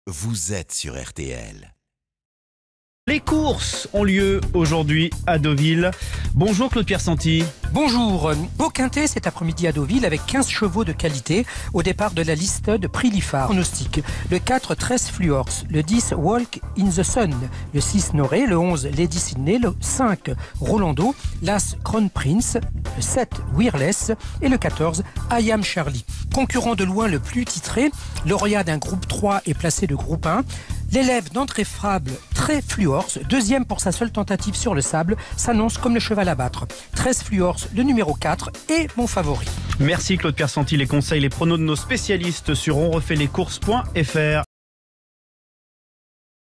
vous êtes sur RTL. Les courses ont lieu aujourd'hui à Deauville. Bonjour Claude-Pierre Santi. Bonjour, beau quintet cet après-midi à Deauville avec 15 chevaux de qualité au départ de la liste de prix Liffard. Pronostic, le 4 13 Fluors, le 10 Walk in the Sun, le 6 Noré, le 11 Lady Sydney, le 5 Rolando, l'As Crown Prince, le 7 Wearless et le 14 I Am Charlie. Concurrent de loin le plus titré, lauréat d'un groupe 3 et placé de groupe 1, l'élève d'entrée Frable, Très Fluors, deuxième pour sa seule tentative sur le sable, s'annonce comme le cheval à battre. 13 Fluors, le numéro 4, est mon favori. Merci Claude-Pierre Santi. Les conseils, les pronos de nos spécialistes sur onrefaitlescourses.fr.